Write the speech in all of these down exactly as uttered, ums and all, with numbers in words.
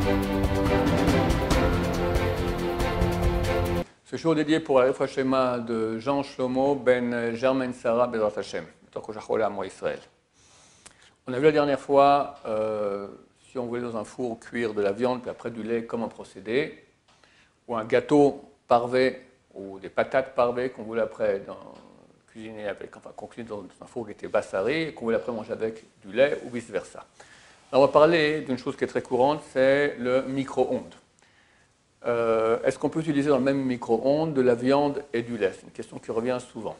Ce jour dédié pour la Refoua Shlema de Jean Shlomo ben Germain Sarah Bezrat Hashem, Israël. On a vu la dernière fois, euh, si on voulait dans un four cuire de la viande, puis après du lait, comment procéder, ou un gâteau parvé, ou des patates parvées qu'on voulait après dans, cuisiner avec, enfin qu'on cuisine dans un four qui était bassari, et qu'on voulait après manger avec du lait, ou vice-versa. On va parler d'une chose qui est très courante, c'est le micro-ondes. Euh, Est-ce qu'on peut utiliser dans le même micro-ondes de la viande et du lait? C'est une question qui revient souvent.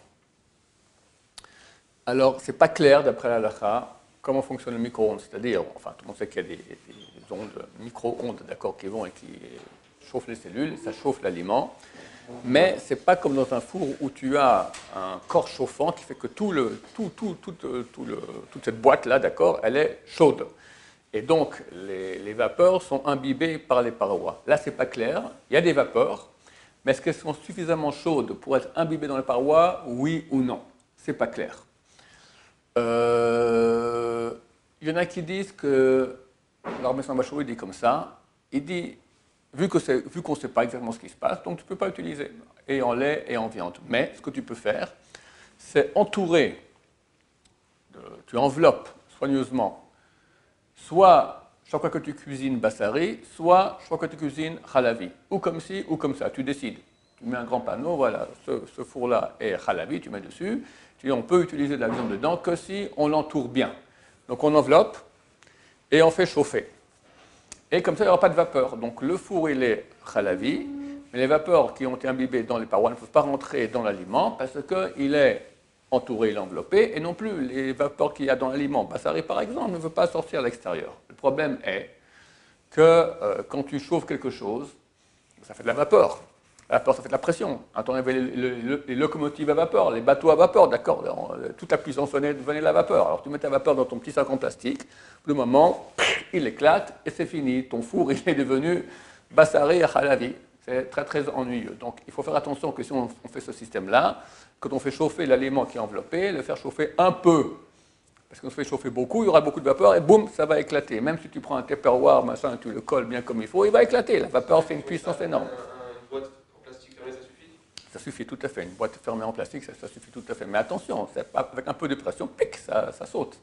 Alors, ce n'est pas clair, d'après la halakha, comment fonctionne le micro-ondes. C'est-à-dire, enfin, tout le monde sait qu'il y a des, des ondes micro-ondes, d'accord, qui vont et qui chauffent les cellules, ça chauffe l'aliment. Mais ce n'est pas comme dans un four où tu as un corps chauffant qui fait que tout le, tout, tout, tout, tout le, toute cette boîte-là, d'accord, elle est chaude. Et donc, les, les vapeurs sont imbibées par les parois. Là, ce n'est pas clair. Il y a des vapeurs, mais est-ce qu'elles sont suffisamment chaudes pour être imbibées dans les parois, oui ou non? Ce n'est pas clair. Euh, il y en a qui disent que, alors M. Bachou, il dit comme ça, il dit, vu qu'on ne sait pas exactement ce qui se passe, donc tu ne peux pas utiliser, et en lait et en viande. Mais ce que tu peux faire, c'est entourer, de, tu enveloppes soigneusement, soit chaque fois que tu cuisines bassari, soit chaque fois que tu cuisines halavi, ou comme ci, ou comme ça, tu décides. Tu mets un grand panneau, voilà, ce, ce four-là est halavi, tu mets dessus, tu dis on peut utiliser de la viande dedans que si on l'entoure bien. Donc on enveloppe et on fait chauffer. Et comme ça, il n'y aura pas de vapeur. Donc le four, il est halavi, mais les vapeurs qui ont été imbibées dans les parois ne peuvent pas rentrer dans l'aliment parce qu'il est entouré, il est enveloppé, et non plus les vapeurs qu'il y a dans l'aliment. Bassari, par exemple, ne veut pas sortir à l'extérieur. Le problème est que euh, quand tu chauffes quelque chose, ça fait de la vapeur. La vapeur, ça fait de la pression. Attends, il y avait les, les, les locomotives à vapeur, les bateaux à vapeur, d'accord, toute la puissance venait, venait de la vapeur. Alors tu mets ta vapeur dans ton petit sac en plastique, le moment, il éclate, et c'est fini. Ton four, il est devenu bassari à halavi. C'est très, très ennuyeux. Donc, il faut faire attention que si on, on fait ce système-là, quand on fait chauffer l'aliment qui est enveloppé, le faire chauffer un peu. Parce qu'on se fait chauffer beaucoup, il y aura beaucoup de vapeur, et boum, ça va éclater. Même si tu prends un Tupperware, machin, tu le colles bien comme il faut, il va éclater. La vapeur, c'est une puissance énorme. Une boîte en plastique fermée, ça suffit? Ça suffit tout à fait. Une boîte fermée en plastique, ça, ça suffit tout à fait. Mais attention, pas, avec un peu de pression, pic, ça, ça saute.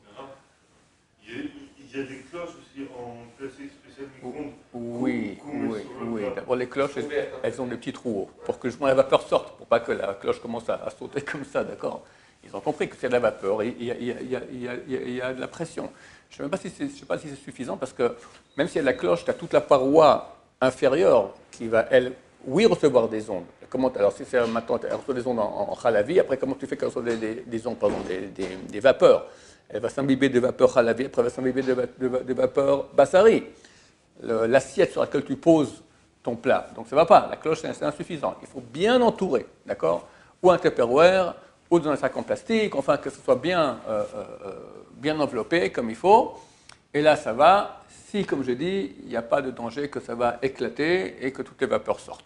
Il y, a, il y a des cloches aussi en plastique spécial micro-ondes. Oui, oui, oui. D'abord, les cloches, elles, elles ont des petits trous pour que justement la vapeur sorte, pour pas que la cloche commence à, à sauter comme ça, d'accord? Ils ont compris que c'est de la vapeur, il y a, il y a, il y a, il y a, il y a de la pression. Je ne sais pas si c'est, je sais pas si c'est suffisant, parce que même s'il y a de la cloche, tu as toute la paroi inférieure qui va, elle, oui, recevoir des ondes. Comment, alors, si c'est maintenant, elle reçoit des ondes en, en halavi, après, comment tu fais qu'elle reçoit des, des, des ondes, pardon, des, des, des vapeurs? Elle va s'imbiber de vapeur halavi, après elle va s'imbiber de, de, de vapeur bassari. L'assiette sur laquelle tu poses ton plat. Donc ça ne va pas, la cloche c'est insuffisant. Il faut bien entourer, d'accord? Ou un Tupperware, ou dans un sac en plastique, enfin que ce soit bien, euh, euh, bien enveloppé comme il faut. Et là ça va, si comme je dis, il n'y a pas de danger que ça va éclater et que toutes les vapeurs sortent.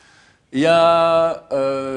Il y a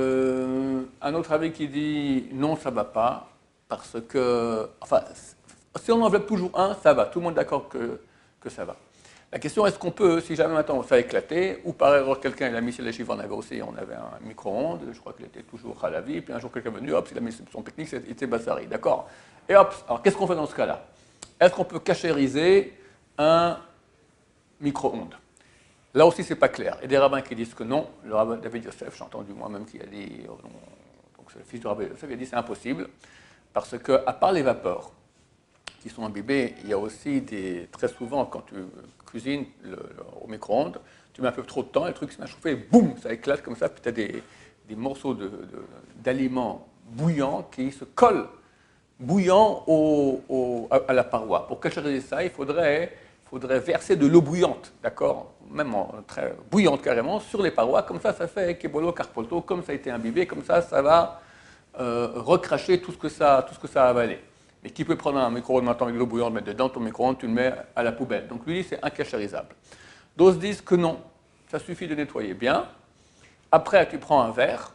euh, un autre avis qui dit non, ça ne va pas, parce que, enfin, si on enveloppe toujours un, ça va, tout le monde est d'accord que, que ça va. La question, est-ce qu'on peut, si jamais maintenant ça a éclaté, ou par erreur quelqu'un, il a mis sur les chiffres, on avait aussi, on avait un micro-ondes, je crois qu'il était toujours à la vie, puis un jour quelqu'un est venu, hop, il a mis son pique-nique, il était bassari, d'accord? Et hop, alors qu'est-ce qu'on fait dans ce cas-là? Est-ce qu'on peut cachériser un micro-ondes? Là aussi, ce n'est pas clair. Il y a des rabbins qui disent que non. Le rabbin David Yosef, j'ai entendu moi-même qui a dit, donc c'est le fils du rabbin Yosef, il a dit c'est impossible, parce qu'à part les vapeurs qui sont imbibées, il y a aussi des, très souvent, quand tu cuisines le, le, au micro-ondes, tu mets un peu trop de temps, et le truc se met à chauffer, et boum, ça éclate comme ça, puis tu as des, des morceaux de, de, d'aliments bouillants qui se collent, bouillants au, au, à, à la paroi. Pour cachériser ça, il faudrait, faudrait verser de l'eau bouillante, d'accord? Même en, très bouillante carrément, sur les parois, comme ça, ça fait kebolo, carpolto, comme ça a été imbibé, comme ça, ça va euh, recracher tout ce que ça, tout ce que ça a avalé. Mais qui peut prendre un micro-ondes maintenant avec de l'eau bouillante, mettre dedans ton micro-ondes, tu le mets à la poubelle. Donc lui, c'est incachérisable. D'autres disent que non, ça suffit de nettoyer bien. Après, tu prends un verre,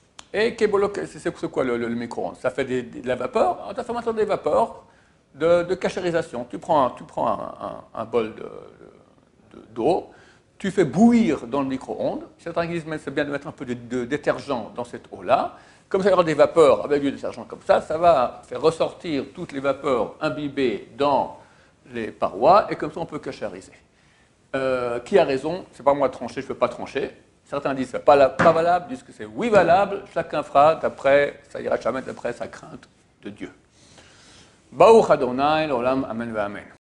et c'est quoi le, le, le micro-ondes? Ça fait des, des, de la vapeur, tu as fait maintenant des vapeurs de, de cachérisation. Tu prends, tu prends un, un, un bol de, d'eau, tu fais bouillir dans le micro-ondes. Certains disent que c'est bien de mettre un peu de, de détergent dans cette eau-là. Comme ça, il y aura des vapeurs avec du détergent comme ça, ça va faire ressortir toutes les vapeurs imbibées dans les parois, et comme ça, on peut cachariser. Euh, qui a raison? C'est pas moi de trancher, je ne peux pas trancher. Certains disent que ce n'est pas, pas valable, disent que c'est oui valable. Chacun fera d'après, ça ira jamais d'après sa crainte de Dieu. Baruch Adonai, l'olam, amen, amen.